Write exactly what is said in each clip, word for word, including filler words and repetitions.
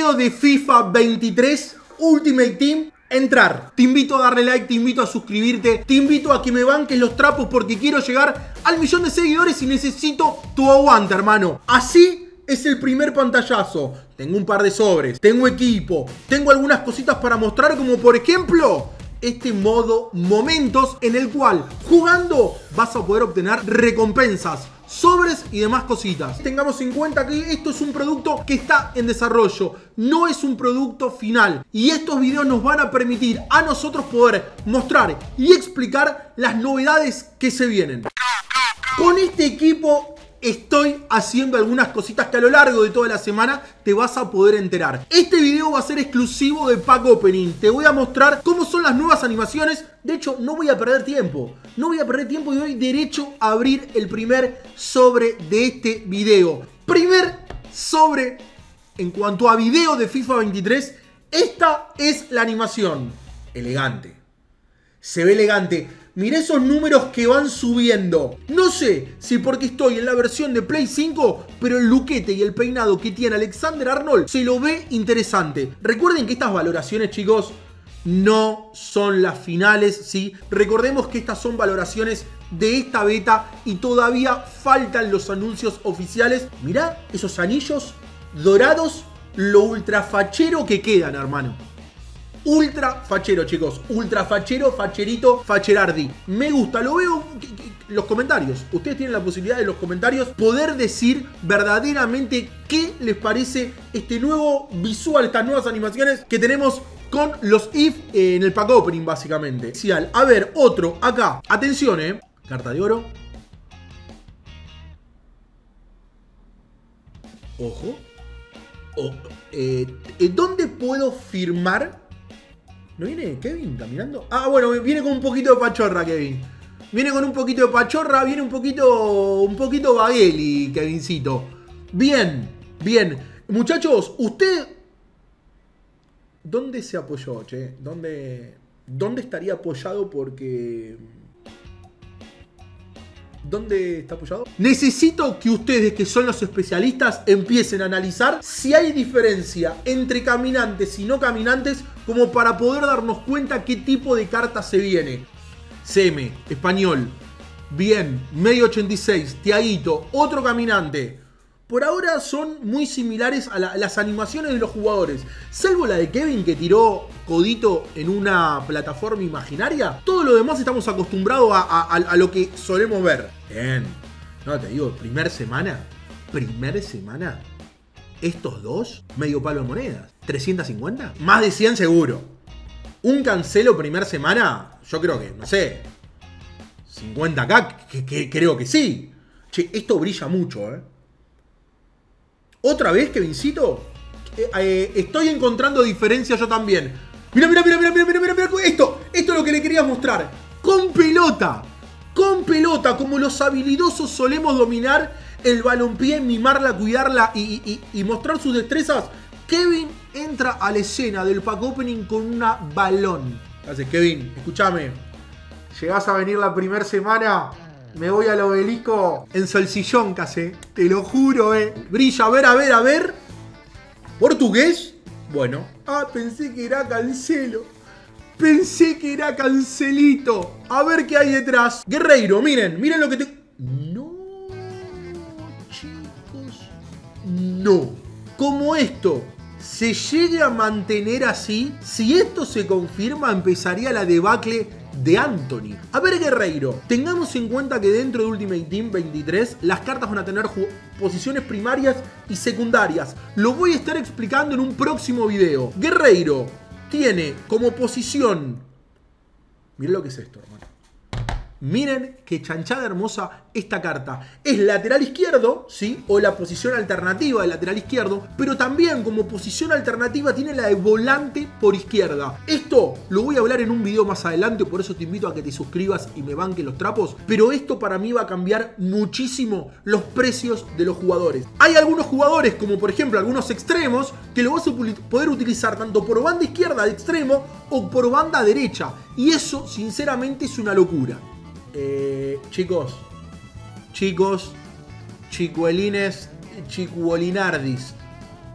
video de FIFA veintitrés Ultimate Team. Entrar. Te invito a darle like, te invito a suscribirte, te invito a que me banques los trapos porque quiero llegar al millón de seguidores y necesito tu aguante, hermano. Así es el primer pantallazo. Tengo un par de sobres, tengo equipo, tengo algunas cositas para mostrar, como por ejemplo este modo momentos, en el cual jugando vas a poder obtener recompensas, sobres y demás cositas. Tengamos en cuenta que esto es un producto que está en desarrollo, no es un producto final, y estos videos nos van a permitir a nosotros poder mostrar y explicar las novedades que se vienen. Con este equipo estoy haciendo algunas cositas que a lo largo de toda la semana te vas a poder enterar. Este video va a ser exclusivo de Pack Opening. Te voy a mostrar cómo son las nuevas animaciones. De hecho, no voy a perder tiempo. No voy a perder tiempo y voy derecho a abrir el primer sobre de este video. Primer sobre en cuanto a video de FIFA veintitrés. Esta es la animación. Elegante. Se ve elegante. Mirá esos números que van subiendo. No sé si porque estoy en la versión de Play cinco, pero el luquete y el peinado que tiene Alexander Arnold se lo ve interesante. Recuerden que estas valoraciones, chicos, no son las finales, ¿sí? Recordemos que estas son valoraciones de esta beta y todavía faltan los anuncios oficiales. Mirá esos anillos dorados, lo ultra fachero que quedan, hermano. Ultra fachero, chicos. Ultra fachero, facherito, facherardi. Me gusta, lo veo en los comentarios. Ustedes tienen la posibilidad de en los comentarios poder decir verdaderamente qué les parece este nuevo visual, estas nuevas animaciones que tenemos con los if en el pack opening, básicamente. A ver, otro acá. Atención, eh. Carta de oro. Ojo. Oh, eh, ¿Dónde puedo firmar? ¿No viene Kevin caminando? Ah, bueno, viene con un poquito de pachorra, Kevin. Viene con un poquito de pachorra, viene un poquito, un poquito Bagueli, Kevincito. Bien, bien. Muchachos, usted... ¿Dónde se apoyó, che? ¿Dónde, dónde estaría apoyado? Porque... ¿Dónde está apoyado? Necesito que ustedes, que son los especialistas, empiecen a analizar si hay diferencia entre caminantes y no caminantes, como para poder darnos cuenta qué tipo de carta se viene. C M, español. Bien, medio ochenta y seis, Tiaguito, otro caminante. Por ahora son muy similares a, la, a las animaciones de los jugadores. Salvo la de Kevin, que tiró codito en una plataforma imaginaria. Todo lo demás estamos acostumbrados a, a, a lo que solemos ver. Bien. No, te digo, primer semana. Primer semana. Estos dos, medio palo de monedas. ¿trescientos cincuenta? Más de cien seguro. Un cancelo primer semana, yo creo que, no sé, cincuenta K, que, que, creo que sí. Che, esto brilla mucho, eh. Otra vez, Kevincito, eh, eh, estoy encontrando diferencias yo también. Mira, mira, mira, mira, mira, mira, mira, mira, esto, esto es lo que le quería mostrar. Con pelota, con pelota, como los habilidosos solemos dominar el balompié, mimarla, cuidarla y, y, y mostrar sus destrezas. Kevin entra a la escena del pack opening con una balón. Entonces, Kevin, escúchame. Llegás a venir la primera semana... Me voy al obelisco en Solsillón, casi. Te lo juro, eh. Brilla, a ver, a ver, a ver. ¿Portugués? Bueno. Ah, pensé que era Cancelo. Pensé que era Cancelito. A ver qué hay detrás. Guerreiro, miren. Miren lo que te... No, chicos. No. Como esto se llegue a mantener así, si esto se confirma, empezaría la debacle de Anthony. A ver, Guerreiro, tengamos en cuenta que dentro de Ultimate Team veintitrés las cartas van a tener posiciones primarias y secundarias. Lo voy a estar explicando en un próximo video. Guerreiro tiene como posición... Miren lo que es esto, hermano. Miren qué chanchada hermosa esta carta. Es lateral izquierdo, ¿sí? O la posición alternativa de lateral izquierdo. Pero también como posición alternativa tiene la de volante por izquierda. Esto lo voy a hablar en un video más adelante. Por eso te invito a que te suscribas y me banques los trapos. Pero esto para mí va a cambiar muchísimo los precios de los jugadores. Hay algunos jugadores, como por ejemplo algunos extremos, que lo vas a poder utilizar tanto por banda izquierda de extremo o por banda derecha. Y eso sinceramente es una locura. Eh, chicos, chicos, chicuelines, chicuolinardis.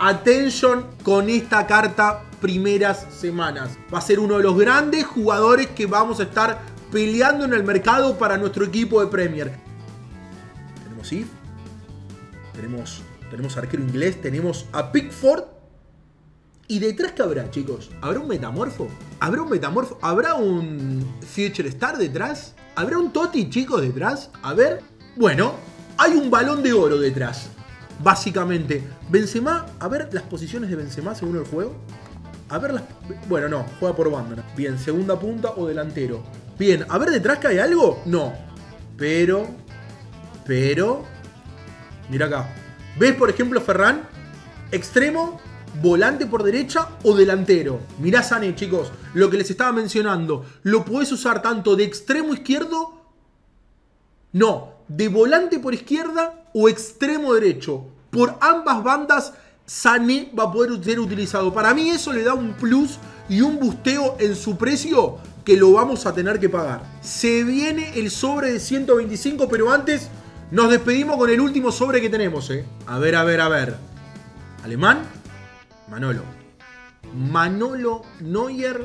Attention con esta carta primeras semanas. Va a ser uno de los grandes jugadores que vamos a estar peleando en el mercado para nuestro equipo de Premier. Tenemos If. Tenemos, tenemos arquero inglés. Tenemos a Pickford. ¿Y detrás qué habrá, chicos? ¿Habrá un metamorfo? ¿Habrá un metamorfo? ¿Habrá un Future Star detrás? ¿Habrá un Totti, chicos, detrás? A ver. Bueno, hay un balón de oro detrás. Básicamente. Benzema, a ver las posiciones de Benzema según el juego. A ver las... Bueno, no, juega por banda. Bien, segunda punta o delantero. Bien, a ver detrás que hay algo. No. Pero... Pero... Mira acá. ¿Ves, por ejemplo, Ferran? Extremo... Volante por derecha o delantero. Mirá Sané, chicos, lo que les estaba mencionando. Lo podés usar tanto de extremo izquierdo, no, de volante por izquierda o extremo derecho. Por ambas bandas Sané va a poder ser utilizado. Para mí eso le da un plus y un busteo en su precio que lo vamos a tener que pagar. Se viene el sobre de ciento veinticinco, pero antes nos despedimos con el último sobre que tenemos, ¿eh? A ver, a ver, a ver. Alemán. Manolo. Manolo Neuer.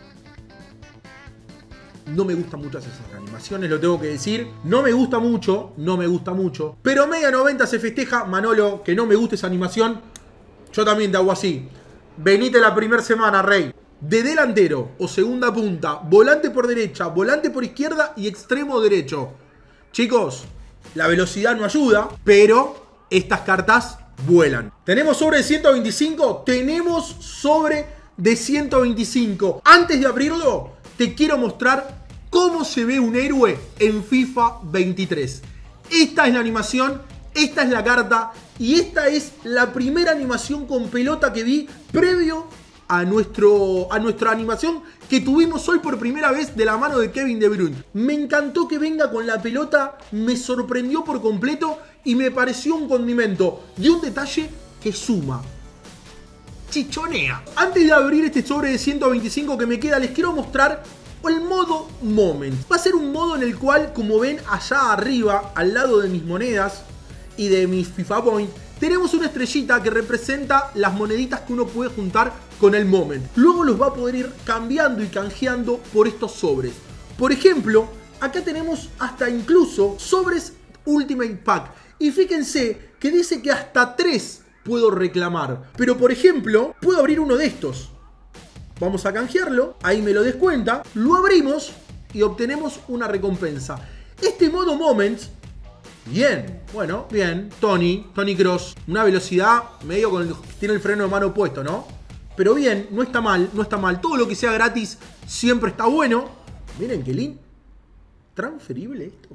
No me gustan mucho esas animaciones, lo tengo que decir. No me gusta mucho, no me gusta mucho. Pero media noventa se festeja. Manolo, que no me gusta esa animación. Yo también te hago así. Venite la primera semana, rey. De delantero o segunda punta, volante por derecha, volante por izquierda y extremo derecho. Chicos, la velocidad no ayuda, pero estas cartas vuelan. ¿Tenemos sobre de ciento veinticinco? Tenemos sobre de ciento veinticinco. Antes de abrirlo, te quiero mostrar cómo se ve un héroe en FIFA veintitrés. Esta es la animación, esta es la carta y esta es la primera animación con pelota que vi previo a, nuestro, a nuestra animación que tuvimos hoy por primera vez de la mano de Kevin De Bruyne. Me encantó que venga con la pelota, me sorprendió por completo y me pareció un condimento de un detalle que suma, chichonea. Antes de abrir este sobre de ciento veinticinco que me queda, les quiero mostrar el modo Moment. Va a ser un modo en el cual, como ven allá arriba, al lado de mis monedas y de mis FIFA Point, tenemos una estrellita que representa las moneditas que uno puede juntar con el Moment. Luego los va a poder ir cambiando y canjeando por estos sobres. Por ejemplo, acá tenemos hasta incluso sobres Ultimate Pack. Y fíjense que dice que hasta tres puedo reclamar. Pero por ejemplo, puedo abrir uno de estos. Vamos a canjearlo. Ahí me lo descuenta. Lo abrimos y obtenemos una recompensa. Este modo Moments... Bien, bueno, bien. Tony, Tony Kroos. Una velocidad medio con el... Tiene el freno de mano puesto, ¿no? Pero bien, no está mal, no está mal. Todo lo que sea gratis siempre está bueno. Miren qué lindo. ¿Transferible esto?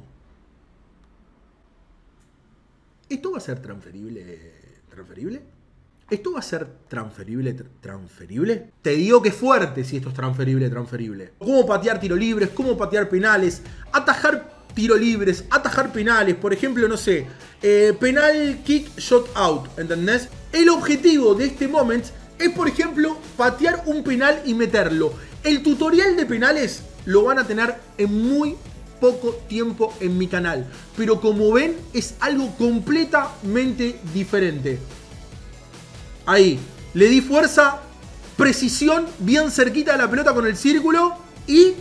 ¿Esto va a ser transferible? ¿Transferible? ¿Esto va a ser transferible? ¿Transferible? Te digo que es fuerte si esto es transferible, transferible. Cómo patear tiro libres, cómo patear penales, atajar tiro libres, atajar penales. Por ejemplo, no sé, eh, penal, kick, shot out, ¿entendés? El objetivo de este Moment es, por ejemplo, patear un penal y meterlo. El tutorial de penales lo van a tener en muy poco tiempo en mi canal, pero como ven es algo completamente diferente. Ahí, le di fuerza, precisión, bien cerquita de la pelota con el círculo y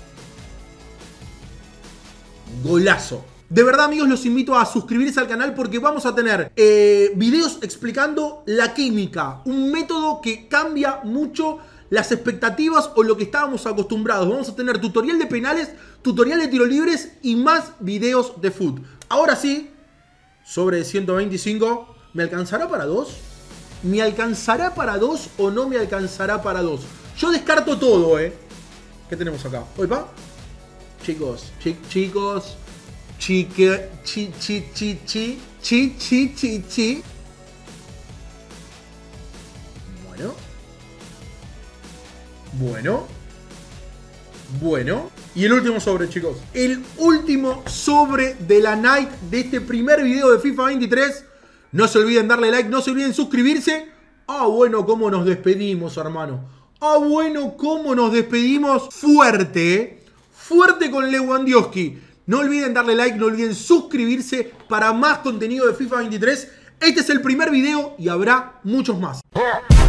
golazo. De verdad, amigos, los invito a suscribirse al canal porque vamos a tener eh, videos explicando la química, un método que cambia mucho las expectativas o lo que estábamos acostumbrados. Vamos a tener tutorial de penales, tutorial de tiro libres y más videos de fútbol. Ahora sí, sobre de ciento veinticinco, ¿me alcanzará para dos? ¿Me alcanzará para dos o no me alcanzará para dos? Yo descarto todo, ¿eh? ¿Qué tenemos acá? Oipa. Chicos, chi chicos, chique, chi, chi, chi, chi, chi, chi, chi, chi. Bueno. Bueno. Bueno. Y el último sobre, chicos. El último sobre de la night de este primer video de FIFA veintitrés. No se olviden darle like, no se olviden suscribirse. Ah, bueno, cómo nos despedimos, hermano. Ah, bueno, cómo nos despedimos. Fuerte, ¿eh? Fuerte con Lewandowski. No olviden darle like, no olviden suscribirse para más contenido de FIFA veintitrés. Este es el primer video y habrá muchos más.